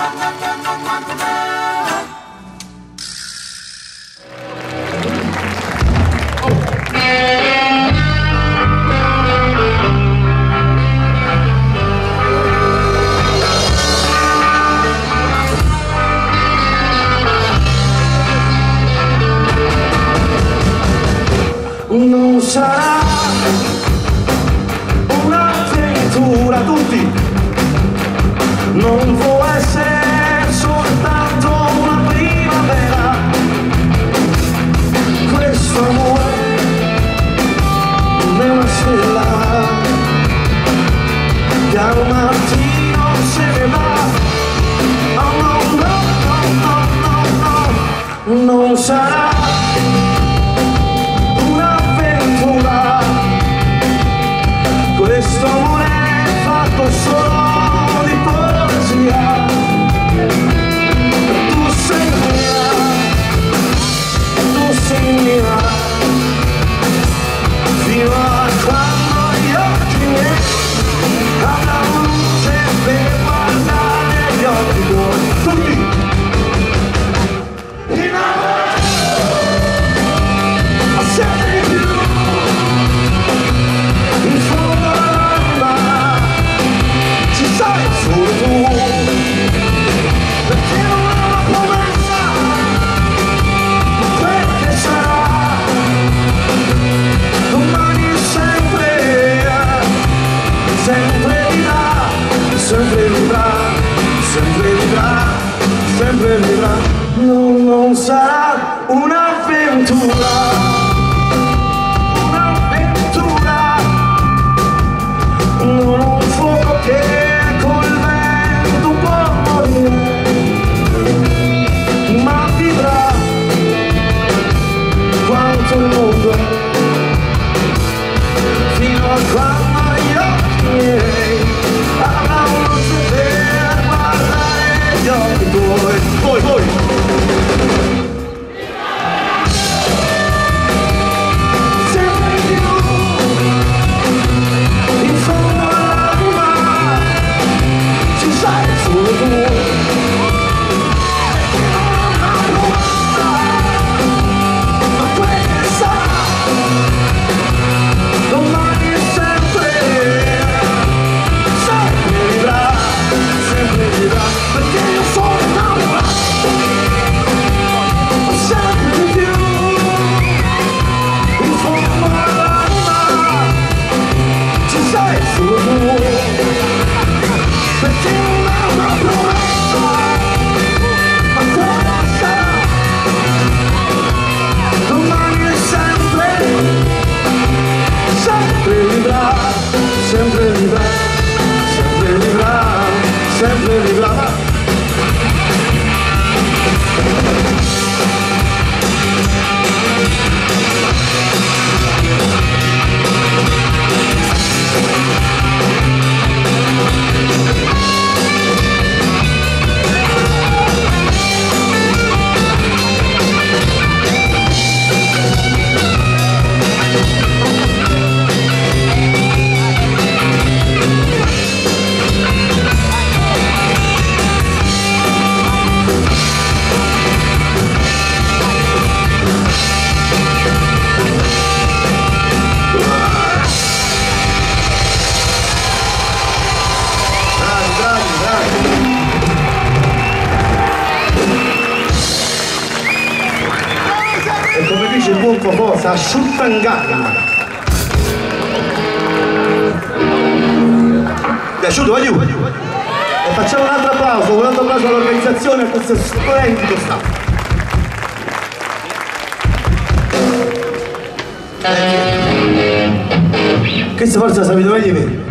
Non sarà un'avventura, tutti, non può essere soltanto una primavera, questo amore non è una stella che al mattino se ne va. Oh no, no, no, no, no, no, non sarà questo amore è fatto solo di poesia. Tu sei mia, fino a quando gli occhi miei avranno luce per guardare gli occhi tuoi. Tutti sempre di più, in fondo sai solo tu, perché non è una promessa, perché sarà domani sempre, sempre vivrà, sempre vivrà, sempre vivrà, sempre vivrà. Non sarà un'avventura, un'avventura, non un fuoco che ma vivrà quanto il mondo, fino a quando gli occhi miei avranno luce per guardare gli occhi tuoi. Voi sempre più, in fondo all'anima ci sai solo tu. Sempre vivrà, sempre vivrà, sempre vivrà. E come dice il buon Fofò, si asciutta in gamma. Piaciuto, aiuto! E facciamo un altro applauso all'organizzazione e a questo splendido staff. Questo forse sapete meglio di me.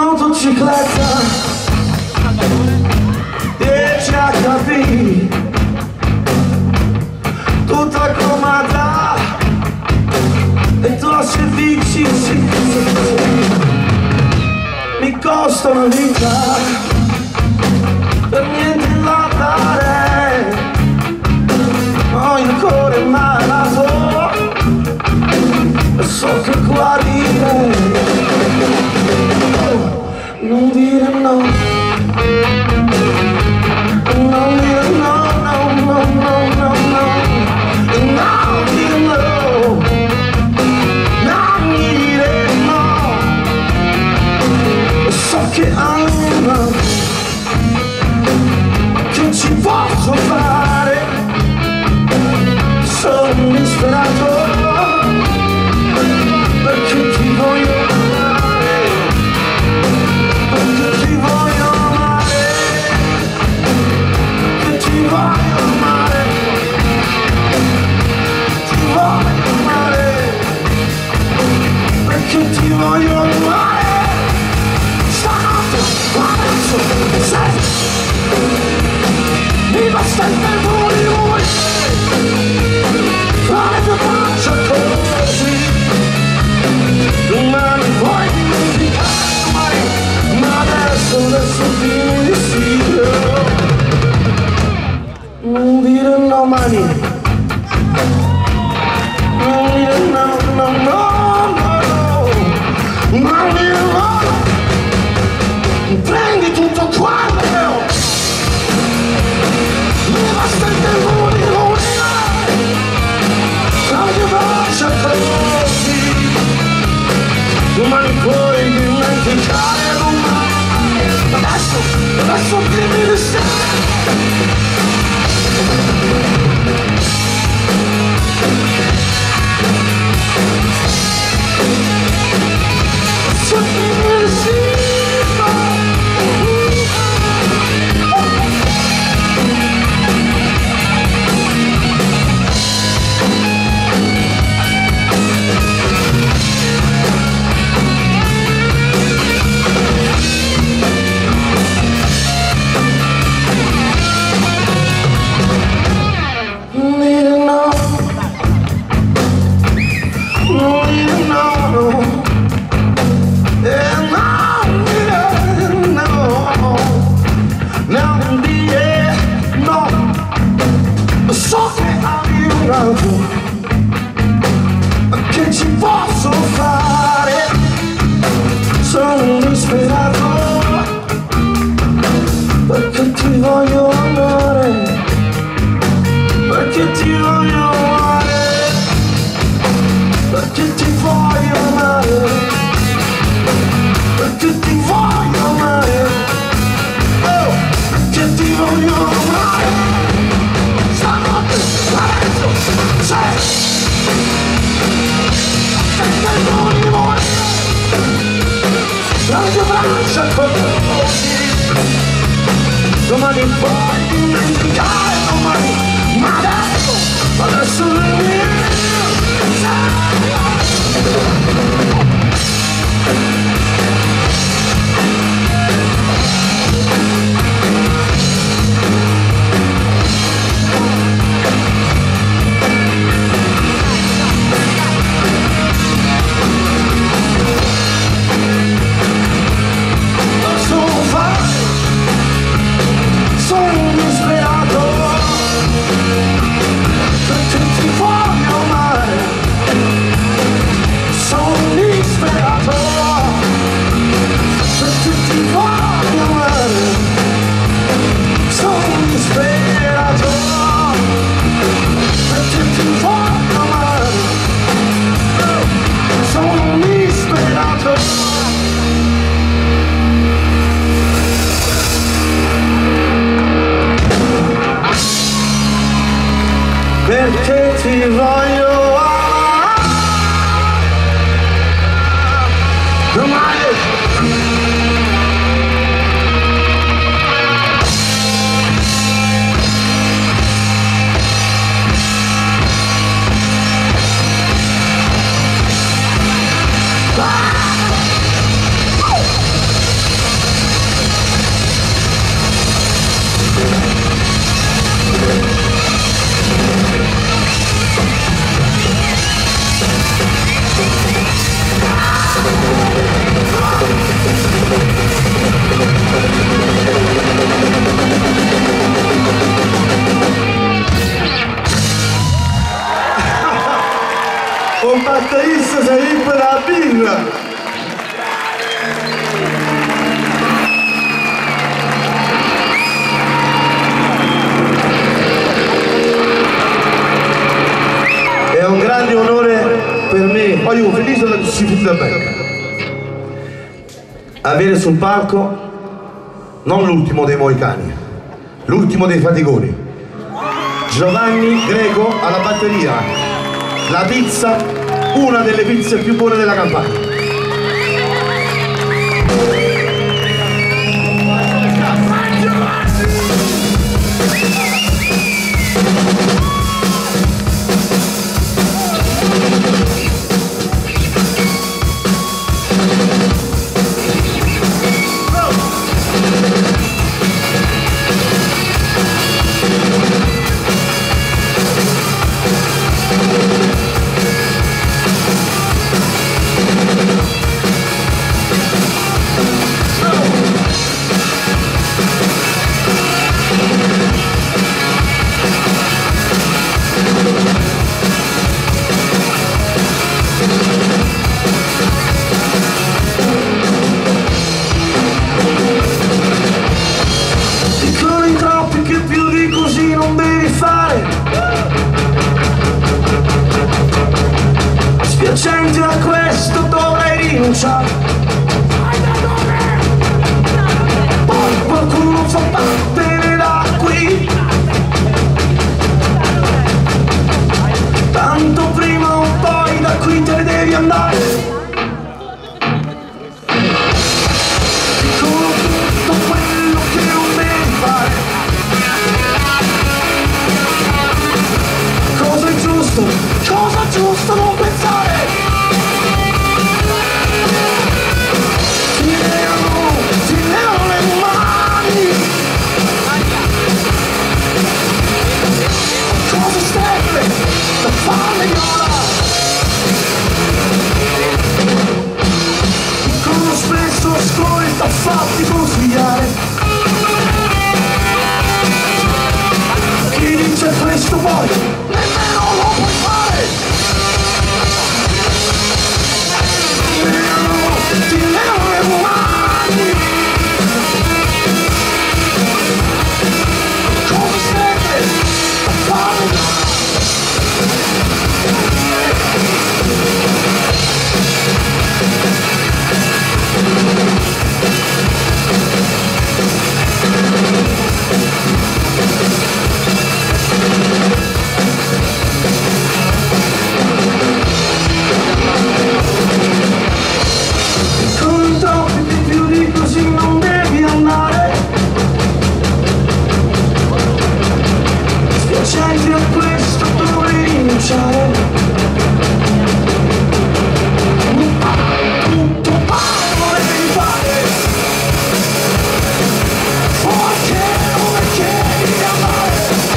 Motocicletta 10 HP questa è una vita, per niente la darei, ho il cuore malato e so che guarirei. Non dire no, non dire no, no, no, no, no, no, non dire no, non dire no, so che anima, che ci posso fare, sono un disperato, perché ti voglio amare, perché ti voglio amare, che ti voglio amare, ti voglio amare, perché ti voglio amare. Stanotte, adesso, sai, mi basta il tempo di lui, fra le tue braccia così, domani puoi dimenticare mai, ma adesso dimmi di sì. Non dire no mani, non dire no, no, no, no, non dire no, prendi tutto quanto, mi basta il tempo di rovinare, tra le tue braccia così, domani puoi dimenticare domani, adesso dimmi di sì. So dimmi di sì. Che ci posso fare? Sono un disperato, perché ti voglio amare, perché ti voglio amare, perché ti voglio amare, perché ti voglio amare, oh, perché ti voglio amare. Stanotte, adesso, sei le tue braccia così, domani puoi dimenticare domani, ma adesso le mie sono un batterista si riempie la birra. È un grande onore per me, poi io felice che si fitta bene, avere sul palco non l'ultimo dei moicani, l'ultimo dei faticoni, Giovanni Greco alla batteria, la pizza, una delle pizze più buone della Campania. Spiacenti a questo dovrei rinunciare. Poi qualcuno fa battere da qui. Tanto prima o poi da qui te ne devi andare. Dicono tutto quello che non devi fare. Cosa è giusto? Cosa è giusto non pensare? Ti levano le mani. Cosa serve da farle ora? Dicono spesso ascolta, fatti consigliare. Chi dice questo poi nemmeno lo puoi fare. Ti levano le mani. Cosa serve a farlo? Con troppi più di così non devi andare. Spiacenti a questo dovrei rinunciare. Tutto pago devi fare. Perché non mi chiedi di amare.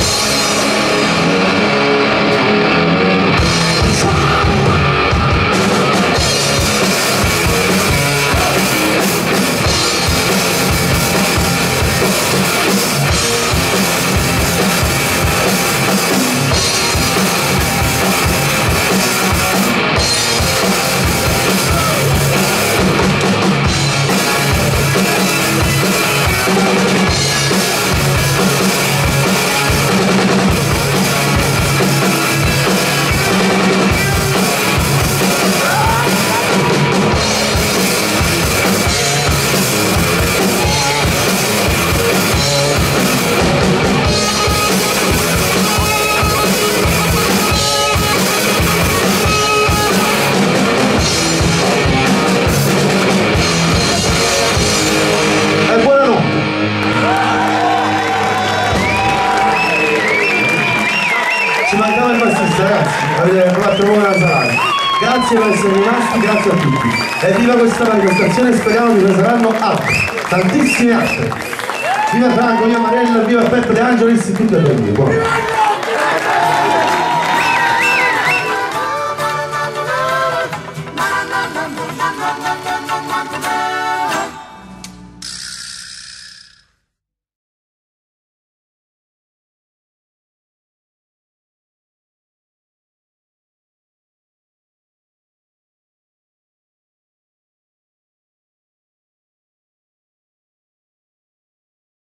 Ci mancava il bassista, ragazzi, avete fatto buona serata. Grazie per essere rimasti, grazie a tutti. E viva questa manifestazione, speriamo che ne saranno altre, tantissime altre. Viva Franco, viva Marella, viva Peppe De Angelis, tutti a voi.